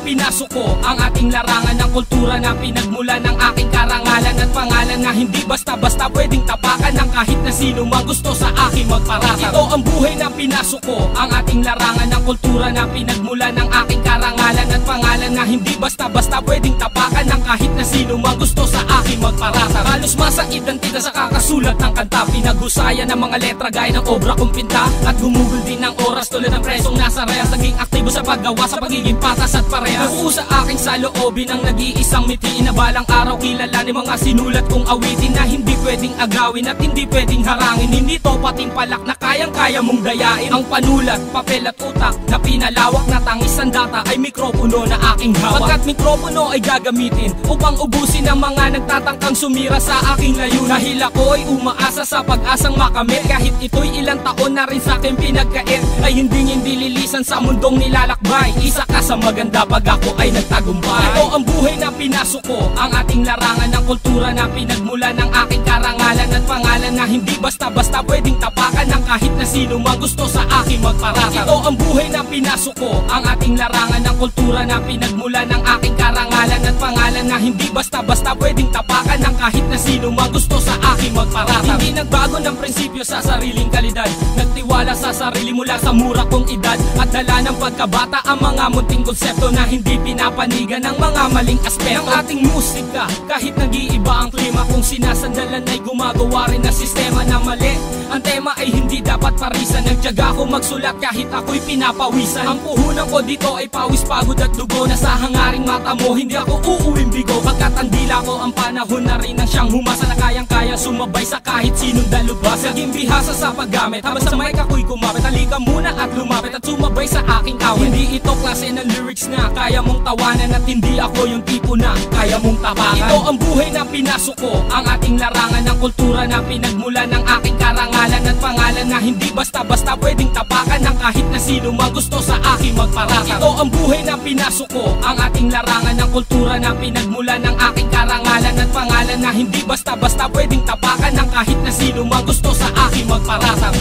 pinasok ko ang ating larangan ng kultura na pinagmula ng aking karangalan at pangalan na hindi basta-basta pwedeng tapakan ng kahit na sino mang gusto sa aking magparatang. Ito ang buhay na pinasok ko ang ating larangan ng kultura na pinagmula ng aking karangalan at pangalan na hindi basta-basta pwedeng tapakan ng kahit na sino mang gusto sa aking magparatang. Halos masa identidad sa kakasulat ng kanta, pinaghusayan ng mga letra gaya ng obra kong pinta at gumugol din ng oras tulad ng presong nasa rehas, naging aktibo sa paggawa sa pagiging patas at parehas. Nabuo sa aking saloobin ang nag-iisang mitiin na balang araw kilalanin mga sinulat kong awitin na hindi pwedeng agawin at hindi pwedeng harangin. Hindi to pating palak na kayang-kaya mong dayain. Ang panulat, papel at utak na pinalawak na tangis ang data ay mikropono na aking hawak. Pagkat mikropono ay gagamitin upang ubusin ang mga nagtatangkang sumira sa aking layunin. Dahil ako ay umaasa sa pag-asang makamit, kahit ito'y ilang taon na rin sa akin pinagkait, ay hindi lilisan sa mundong nilalakbay. Isa ka sa maganda pag ako ay nagtagumpay. Ito ang buhay na pinasok ko ang ating larangan ng kultura na pinagmula ng aking karangalan at pangalan na hindi basta-basta pwedeng tapakan ng kahit na sino mang gusto sa aking magparatang. Ito ang buhay na pinasok ko ang ating larangan ng kultura na pinagmula ng aking karangalan at pangalan na hindi basta-basta pwedeng tapakan ng kahit na sino mang gusto sa aking magparatang. Hindi nagbago ng prinsipyo sa sariling kalidad, nagtiwala sa sarili mula sa mura kong edad at dala ng pagkabata ang mga munting konsepto na hindi pinapanigan ng mga maling aspeto ng ating musika. Kahit nag-iiba ang klima, kung sinasandalan ay gumagawa rin na sistema na mali. Ang tema ay hindi dapat parisan, nagtiyaga ko magsulat kahit ako'y pinapawisan. Ang puhunan ko dito ay pawis, pagod at dugo na sa hangaring mata mo, hindi ako uuwing bigo. Pagkat ang dila ko ang panahon na rin ang siyang humasa na kayang-kaya sumabay sa kahit sinong dalubhas. Naging bihasa sa paggamit habang sa mic ako'y kumapit. Halika muna at lumapit at sumabay sa aking awit. Hindi ito klase ng lyrics na kaya mong tawanan at hindi ako yung tipo na kaya mong tapakan. Ito ang buhay na pinasok ko ang ating larangan ng kultura na pinagmula ng aking karangalan at pangalan na hindi basta-basta pwedeng tapakan ng kahit na sino mang gusto sa aking magparatang. Ito ang buhay na pinasok ko ang ating larangan ng kultura na pinagmula ng aking karangalan at pangalan na hindi basta-basta pwedeng tapakan ng kahit na sino mang gusto sa aking magparatang.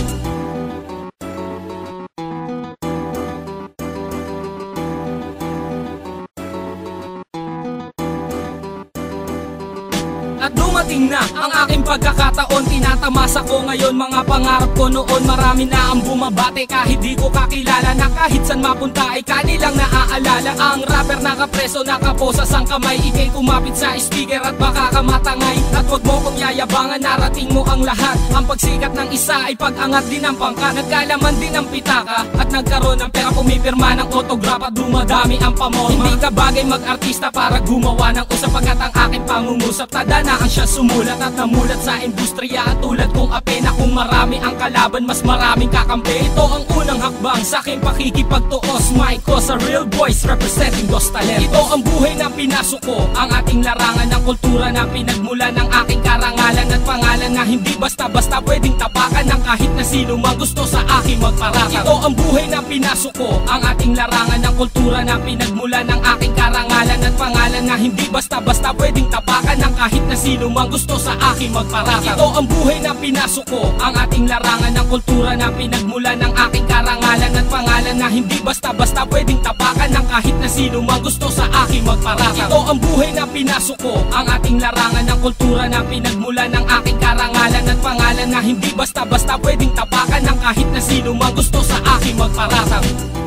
At dumating na ang aking pagkakataon, tinatamasa ko ngayon mga pangarap ko noon. Marami na ang bumabate kahit di ko kakilala, na kahit san mapunta ay kanilang naaalala. Ang rapper nakapreso, nakaposa sang kamay, ikay kumapit sa speaker at baka ka matangay. At wag mo kong yayabangan, narating mo ang lahat. Ang pagsikat ng isa ay pag-angat din ng pangkat, nagkalaman din ang pitaka at nagkaroon ng pera, pumipirma ng autograph at dumadami ang pamorma. Hindi ka bagay mag-artista para gumawa ng usap, pagkat ang aking pangungusap tadana ang siya sumulat at namulat sa industriya. At tulad kong apena, kung marami ang kalaban mas maraming kakampi. Ito ang unang hakbang sa aking pakikipagtuos, my cause, a real voice representing those talent. Ito ang buhay na pinasok ko ang ating larangan ng kultura na pinagmula ng aking karangalan at pangalan na hindi basta-basta pwedeng tapakan ng kahit na sino mang gusto sa aking magparatang. Ito ang buhay na pinasok ko ang ating larangan ng kultura na pinagmula ng aking karangalan at pangalan na hindi basta-basta pwedeng tapakan ng kahit na sino mang gusto sa aking magparatang. Ito ang buhay na pinasok ko ang ating larangan ng kultura na pinagmula ng aking karangalan at pangalan na hindi basta-basta pwedeng tapakan ng kahit na sino mang gusto sa aking magparatang. Ito ang buhay na pinasok ko ang ating larangan ng kultura na pinagmula ng aking karangalan at pangalan na hindi basta-basta pwedeng tapakan ng kahit na sino mang gusto sa aking magparatang.